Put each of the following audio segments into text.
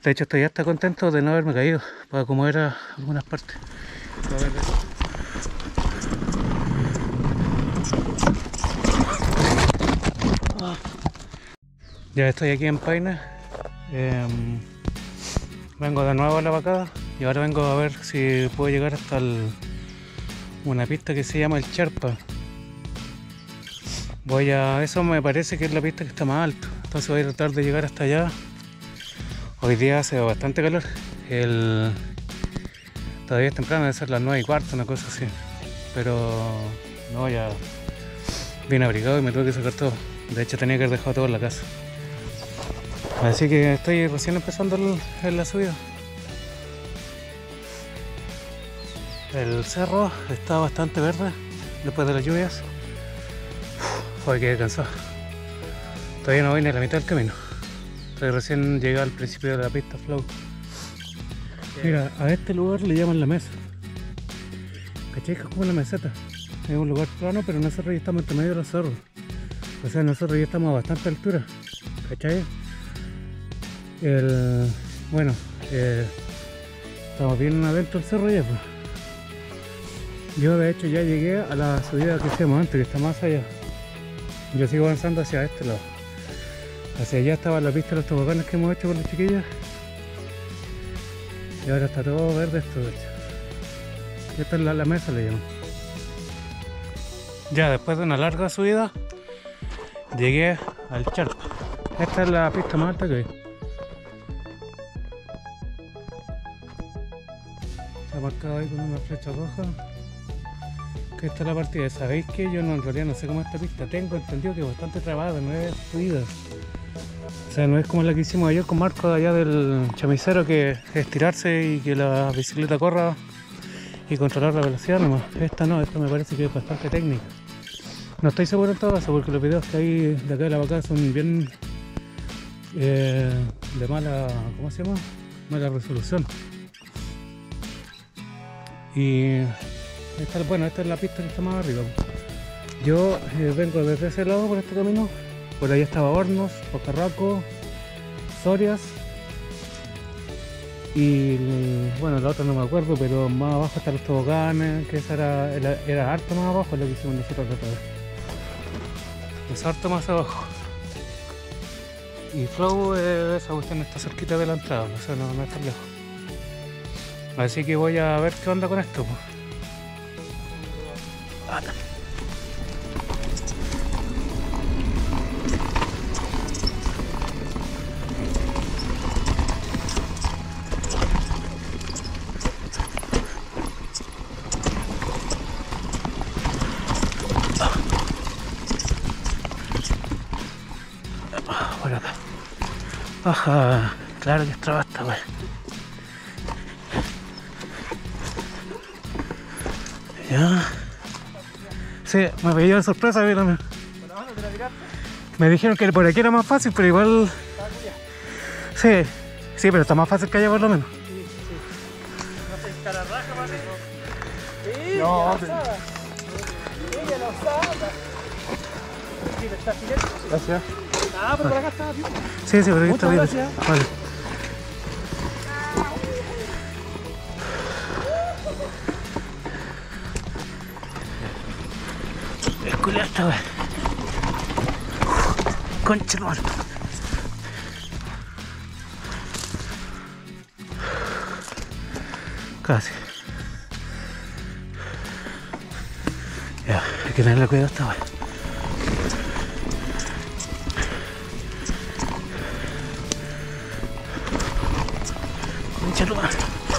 De hecho estoy hasta contento de no haberme caído, para como era algunas partes. A ver, ya estoy aquí en Paine. Vengo de nuevo a la vacada y ahora vengo a ver si puedo llegar hasta una pista que se llama el Charpa. Eso me parece que es la pista que está más alto, entonces voy a tratar de llegar hasta allá. Hoy día hace bastante calor, todavía es temprano, debe ser las 9:15, una cosa así, pero no, ya bien abrigado y me tuve que sacar todo. De hecho tenía que haber dejado todo en la casa, así que estoy recién empezando en la subida. El cerro está bastante verde después de las lluvias. Hoy quedé cansado, todavía no voy ni a la mitad del camino. Recién llegué al principio de la pista flow. Mira, a este lugar le llaman la mesa. ¿Cachai? Que es como una meseta. Es un lugar plano, pero nosotros ya estamos entre medio de los cerros. O sea, nosotros ya estamos a bastante altura. ¿Cachai? Bueno, estamos bien adentro del cerro ya, pues. Yo de hecho ya llegué a la subida que hacíamos antes, que está más allá. Yo sigo avanzando hacia este lado. Hacia allá estaba la pista de los toboganes que hemos hecho con los chiquillos. Y ahora está todo verde esto, de hecho. Esta es la mesa, le llaman. Ya después de una larga subida, llegué al Charpa. Esta es la pista más alta que hay. Está marcado ahí con una flecha roja. Que esta es la partida. Sabéis que yo en realidad no sé cómo es esta pista. Tengo entendido que es bastante trabada, no es fluida. O sea, no es como la que hicimos ayer con Marco de allá del Chamicero, que es tirarse y que la bicicleta corra y controlar la velocidad nomás. Esta no, esta me parece que es bastante técnica. No estoy seguro en todo caso porque los videos que hay de acá de la vacada son bien de mala, ¿cómo se llama? Mala resolución. Y esta es la pista que está más arriba. Yo vengo desde ese lado por este camino. Por ahí estaba Hornos, Pocarraco, Sorias y bueno, la otra no me acuerdo, pero más abajo están los toboganes, que esa era harto más abajo, lo que hicimos nosotros la otra vez. Es harto más abajo. Y Flow, esa cuestión está cerquita de la entrada, o sea, no está lejos. Así que voy a ver qué onda con esto, pues. Por acá. Ajá, claro que es traba esta wea. Ya. Sí, me pilló de sorpresa, mírame. Me dijeron que por aquí era más fácil, pero igual. Sí, sí, pero está más fácil que allá por lo menos. Sí, sí. No se escararraja, ¿vale? Sí, no, ella lo saca. Sí, está silencio. Gracias. Ah, pero por acá está, tío. Sí, sí, pero aquí está bien. Muchas gracias. Vale. Es culiao esta wea. Concha hermano. Casi. Ya, hay que tenerle cuidado a esta wea. Concha hermano.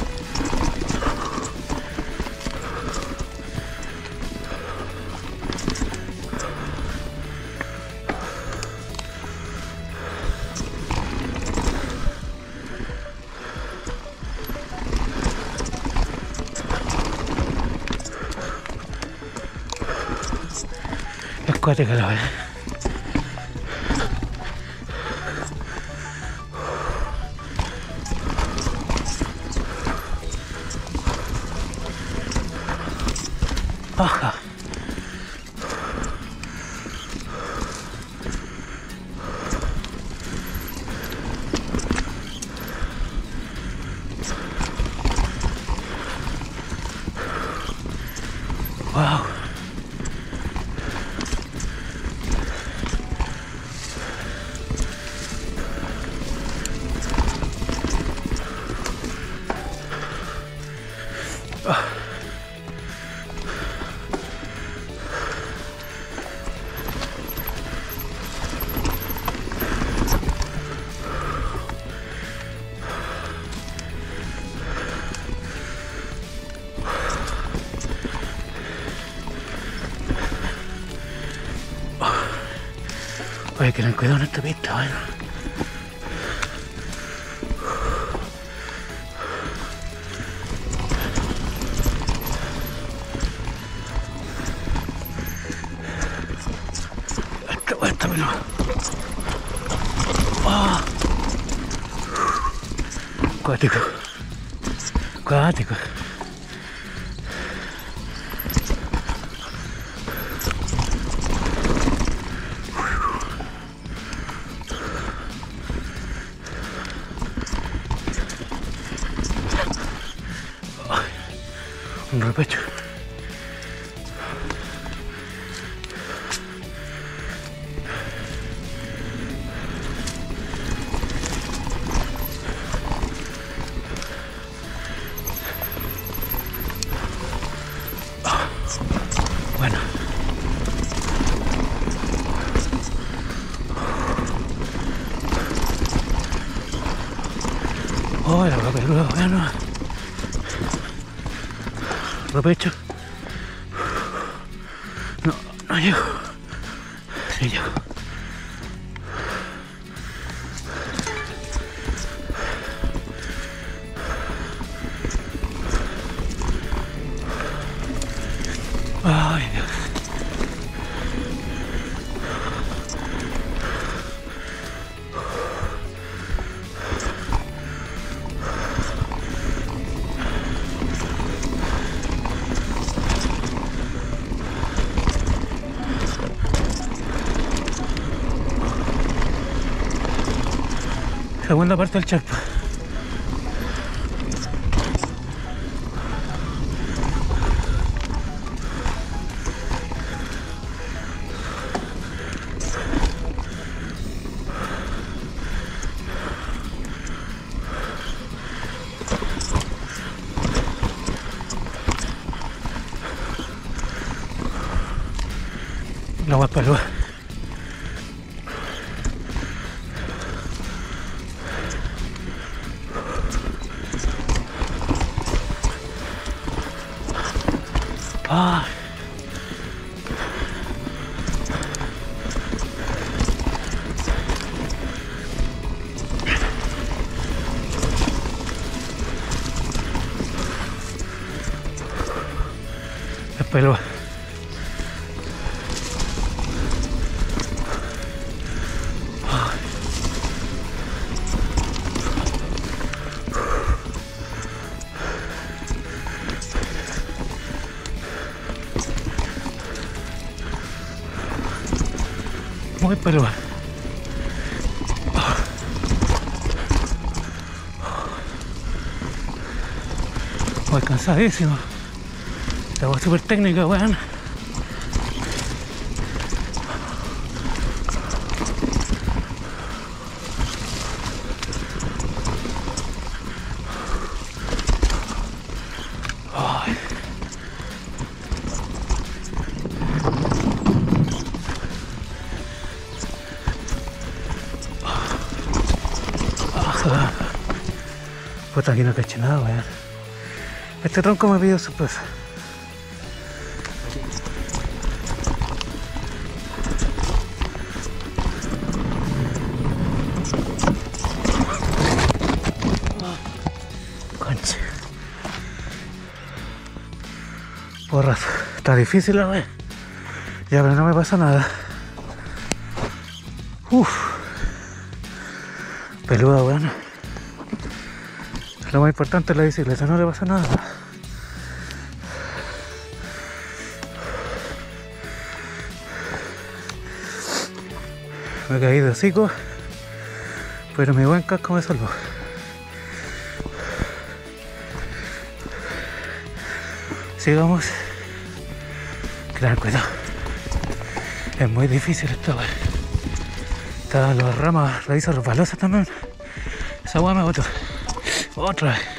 Es cuática la wea. Baja. Hay que tener cuidado en esta pista, bueno. Esta pelota. Oh. Cuático. Cuático. Un repecho. Bueno. Oh, la peluda, bueno. Repecho. No llego. Sí llego. Ay, Dios. Segunda parte del Chalpa. La guapalúa. Ah. Es pelúa. Muy pelúa. Voy cansadísimo. La voy súper técnica, weón. Puta, aquí no caché nada, weón. Este tronco me pidió sorpresa. Concha. Porras, está difícil la weón. Ya, pero no me pasa nada. Uff. Peluda, weón. Lo más importante es la bicicleta, no le pasa nada. Me caí de hocico, pero mi buen casco me salvó. Sigamos. Tener cuidado. Es muy difícil esto, weón. Están las ramas, raíces resbalosas también. Esa weá me botó. Otra vez.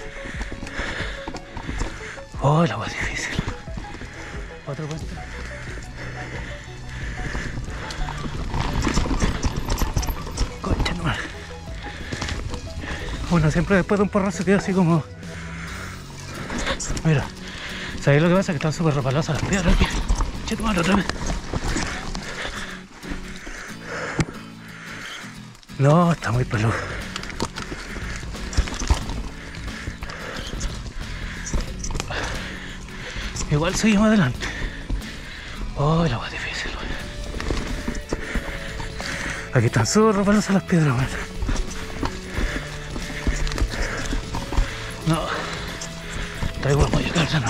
Oh, la weá es difícil. Otro puente. Concha nomás. Bueno, siempre después de un porrazo queda así como... Mira. ¿Sabéis lo que pasa? Que están súper resbalosas las piedras aquí. Che, tu madre, otra vez. No, está muy peludo. Igual seguimos adelante. Oh, la va difícil. Aquí están súper resbalosas las piedras, man. No. Está igual voy a llegar ya no.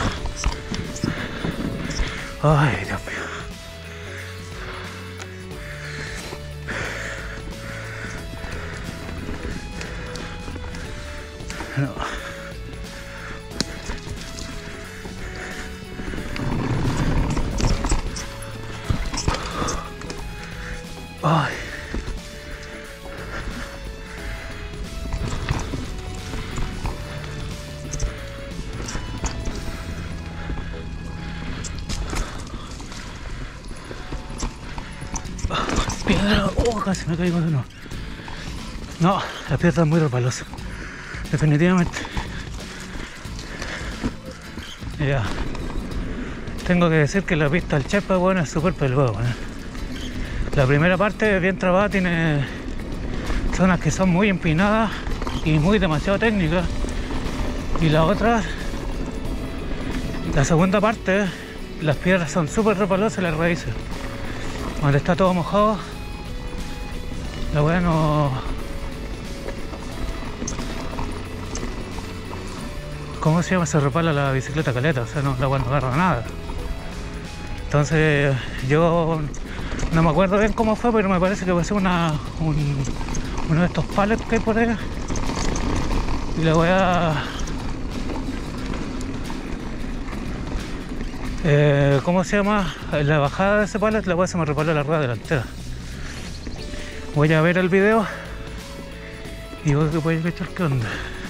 Ay, Dios mío. No. Ay. Piedra, oh, casi me caigo de nuevo. No, la piedra es muy resbalosa. Definitivamente. Ya. Tengo que decir que la pista del Chepa, bueno, es súper peluda, bueno. La primera parte, bien trabada, tiene zonas que son muy empinadas y muy demasiado técnicas. Y la otra, la segunda parte, las piedras son súper resbalosas, las raíces. Cuando está todo mojado, la weá no... ¿Cómo se llama? Se resbala la bicicleta caleta, o sea, no, la weá no agarra nada. Entonces, yo no me acuerdo bien cómo fue, pero me parece que fue uno de estos pallets que hay por ahí. Y la weá... ¿cómo se llama? En la bajada de ese pallet la weá se me resbaló la rueda delantera. Voy a ver el video y vos que podéis cachar qué onda.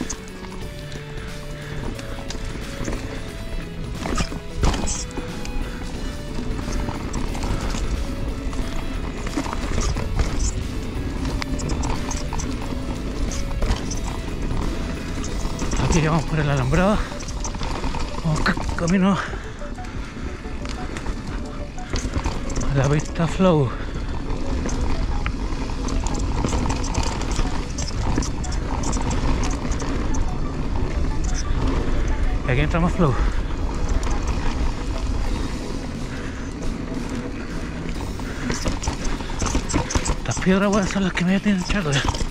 Aquí vamos por el alambrado. Vamos camino a la pista flow. Y aquí entramos flow. Estas piedras buenas son las que me tienen chato.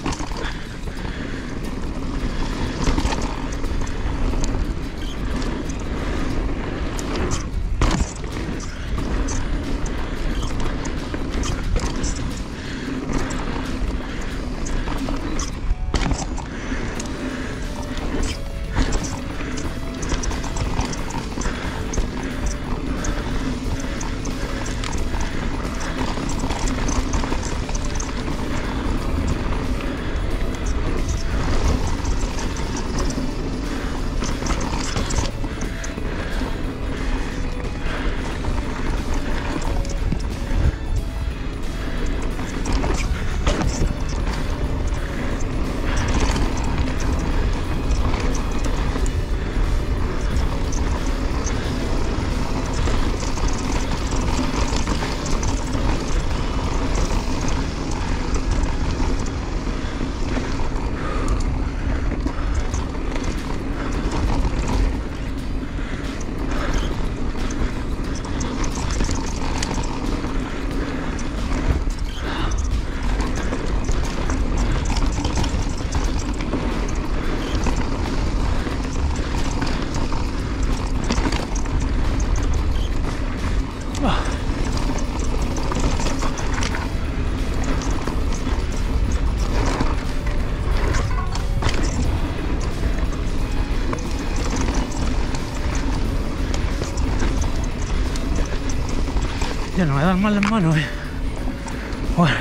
Ya no me dan mal las manos. Bueno.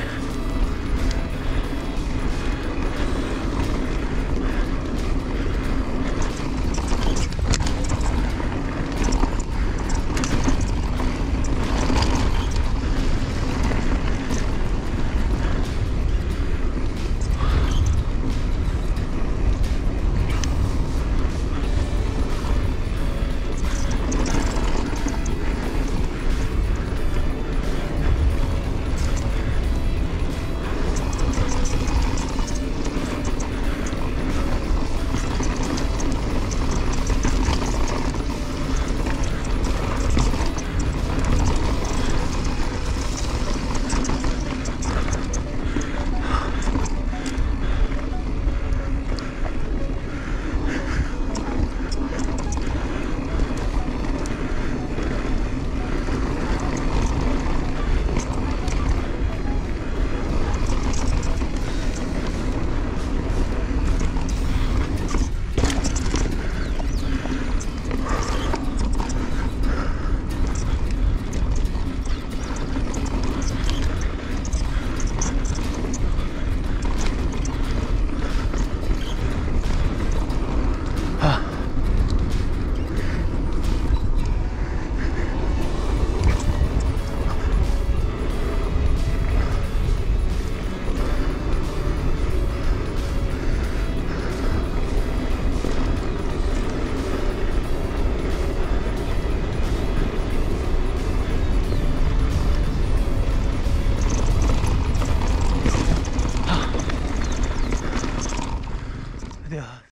Dios.